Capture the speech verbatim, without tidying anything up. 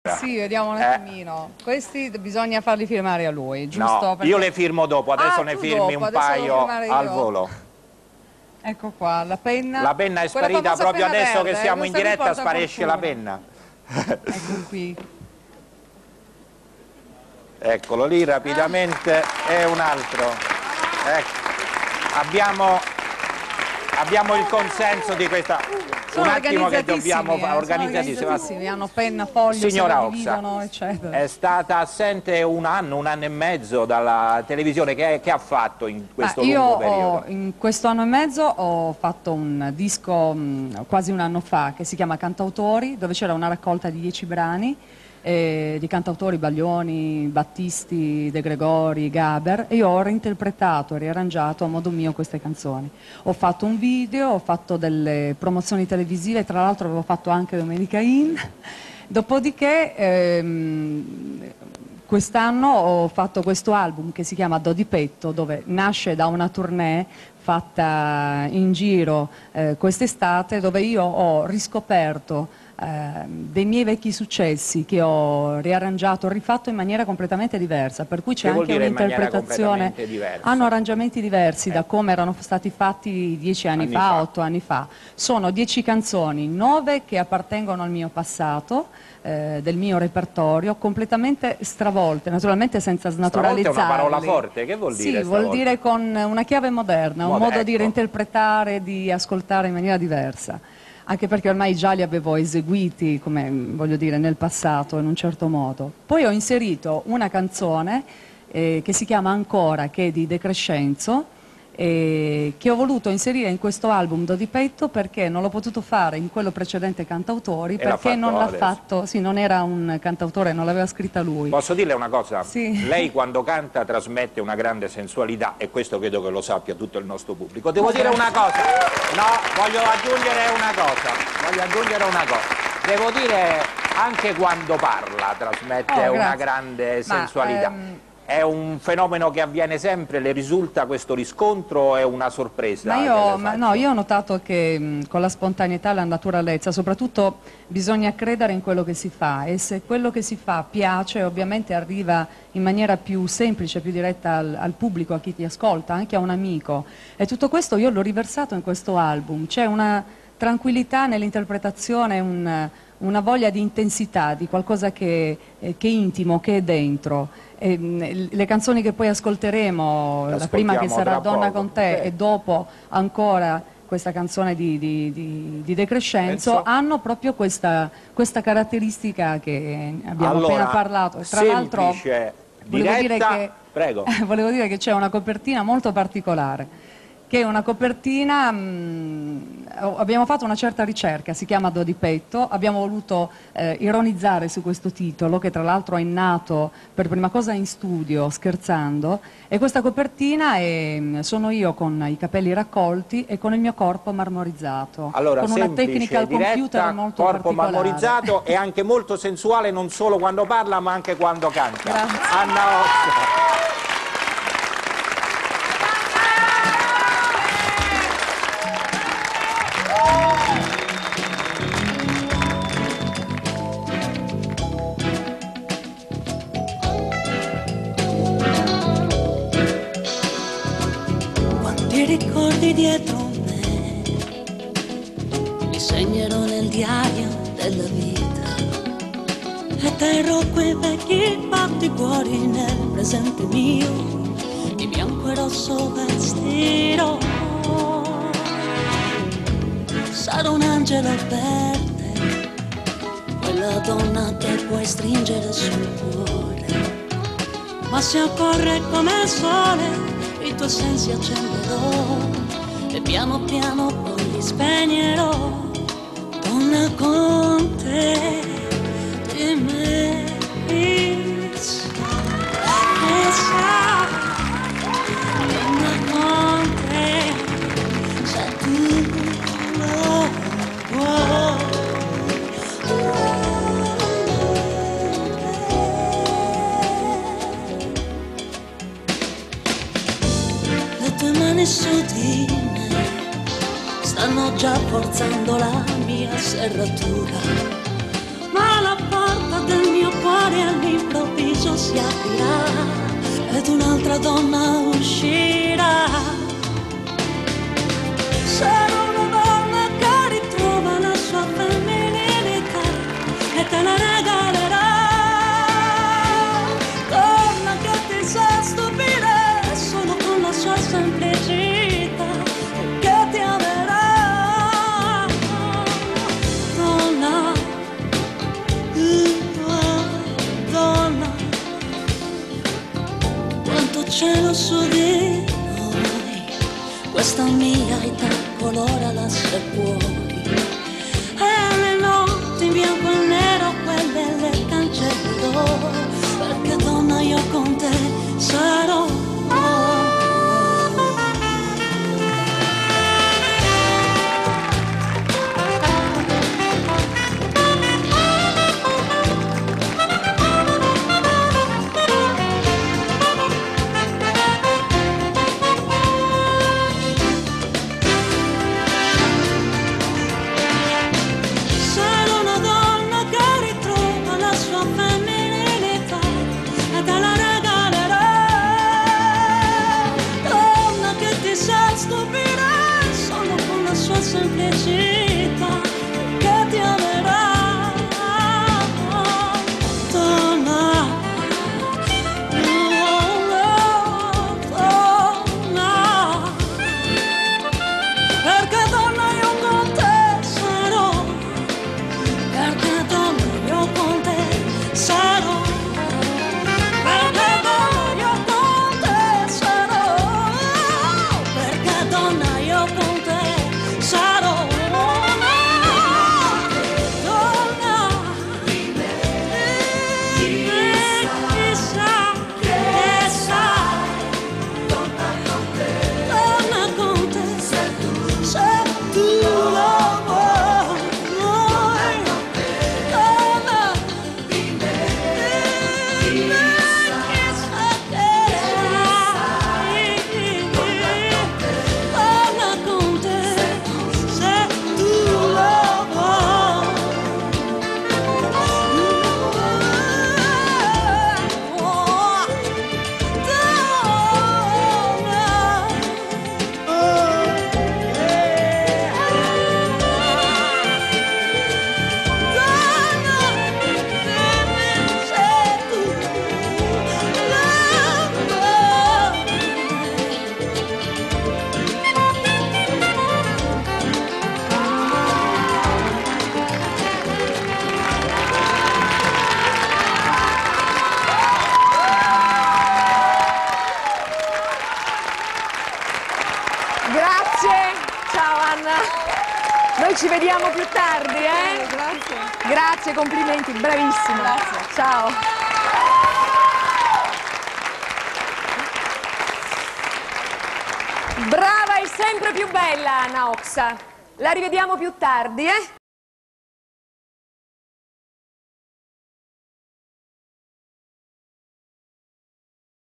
Sì, vediamo un Eh. attimino. Questi bisogna farli firmare a lui, giusto? No, Perché... io le firmo dopo, adesso Ah, ne tu firmi dopo, un adesso devo paio firmare al io. volo. Ecco qua, la penna. La penna è Quella sparita famosa proprio penna adesso verde, che siamo eh, in questa qui diretta, porta sparisce fortuna. la penna. Ecco qui. Eccolo lì rapidamente, e un altro. Ecco. Abbiamo, abbiamo il consenso di questa... Sono un attimo che dobbiamo organizzatissimi, fare, eh, organizzatissimi. sono organizzatissimi, hanno penna, foglio, Signora se lo Oxa, dividono, eccetera. è stata assente un anno, un anno e mezzo dalla televisione, che, che ha fatto in questo Ma io lungo ho, periodo? in questo anno e mezzo ho fatto un disco mh, quasi un anno fa che si chiama Cantautori, dove c'era una raccolta di dieci brani eh, di cantautori Baglioni, Battisti, De Gregori, Gaber, e io ho reinterpretato e riarrangiato a modo mio queste canzoni. Ho fatto un video, ho fatto delle promozioni televisive, tra l'altro avevo fatto anche Domenica In, dopodiché ehm, quest'anno ho fatto questo album che si chiama Do di Petto, dove nasce da una tournée fatta in giro eh, quest'estate, dove io ho riscoperto eh, dei miei vecchi successi che ho riarrangiato, rifatto in maniera completamente diversa, per cui c'è Che vuol anche dire in maniera un'interpretazione, completamente diversa? hanno arrangiamenti diversi da Ecco. come erano stati fatti dieci anni, Anni fa, fa. otto anni fa. Sono dieci canzoni, nove che appartengono al mio passato, eh, del mio repertorio, completamente stravolte, naturalmente senza snaturalizzarli. Stravolta è una parola forte, che vuol dire Sì, vuol stravolta? dire con una chiave moderna, un Moder- modo di ecco. reinterpretare, di ascoltare in maniera diversa. Anche perché ormai già li avevo eseguiti, come voglio dire, nel passato in un certo modo. Poi ho inserito una canzone eh, che si chiama Ancora, che è di De Crescenzo, eh, che ho voluto inserire in questo album Do di Petto perché non l'ho potuto fare in quello precedente Cantautori, E l'ha perché fatto non l'ha adesso. fatto, sì, non era un cantautore, non l'aveva scritta lui. Posso dirle una cosa? Sì. Lei quando canta trasmette una grande sensualità, e questo credo che lo sappia tutto il nostro pubblico. Devo dire una cosa, no, voglio aggiungere una cosa, voglio aggiungere una cosa. Devo dire, anche quando parla trasmette Oh, una grazie. grande Ma, sensualità. ehm, È un fenomeno che avviene sempre, le risulta questo riscontro o è una sorpresa? Ma che io, le ma faccio? no, io ho notato che mh, con la spontaneità e la naturalezza, soprattutto bisogna credere in quello che si fa, e se quello che si fa piace, ovviamente arriva in maniera più semplice, più diretta al, al pubblico, a chi ti ascolta, anche a un amico. E tutto questo io l'ho riversato in questo album. C'è una tranquillità nell'interpretazione, un, una voglia di intensità, di qualcosa che, eh, che è intimo, che è dentro. E, mh, le canzoni che poi ascolteremo, la prima che sarà tra Donna poco. con te, Sì. e dopo ancora questa canzone di, di, di, di De Crescenzo, Penso- hanno proprio questa, questa caratteristica che abbiamo Allora, appena parlato. E tra l'altro semplice, volevo dire diretta, che prego. volevo dire che c'è una copertina molto particolare, che è una copertina, mh, abbiamo fatto una certa ricerca, si chiama Do di Petto, abbiamo voluto eh, ironizzare su questo titolo, che tra l'altro è nato per prima cosa in studio, scherzando, e questa copertina è, sono io con i capelli raccolti e con il mio corpo marmorizzato, Allora, con una semplice, tecnica al computer diretta, molto corpo particolare. marmorizzato e anche molto sensuale, non solo quando parla ma anche quando canta. Grazie. Anna Oxa. Quanti ricordi dietro me mi segnerò nel diario della vita e terrò quei vecchi fatti cuori nel presente mio, di bianco e rosso vestirò. Sarò un angelo per te, quella donna che puoi stringere sul cuore, ma se occorre come il sole i tuoi sensi accenderò e piano piano poi li spegnerò. Donna con te ti meriti, e sai, donna con te, se tu lo vuoi. Le tue mani su di me stanno già forzando la mia serratura, ma la porta del mio mare all'improvviso si aprirà ed un'altra donna uscirà. Sarò una donna che ritrova la sua femminilità e te la regalerà. Donna che ti sa stupire solo con la sua semplicità, che ti amerà. Donna, donna, quanto cielo su di noi, questa mia età colorala se puoi. E le notti in bianco e nero, quelle le cancellerò, perché donna io con te sarò. Semplicità, che ti amerà. Donna, donna, perché donna io con te sarò, perché donna io con te sarò, perché donna io con te sarò, perché donna io con te sarò. Noi ci vediamo più tardi, eh? Eh, grazie. Grazie, complimenti, bravissima. Grazie. Ciao. Brava e sempre più bella, Anna Oxa. La rivediamo più tardi, eh?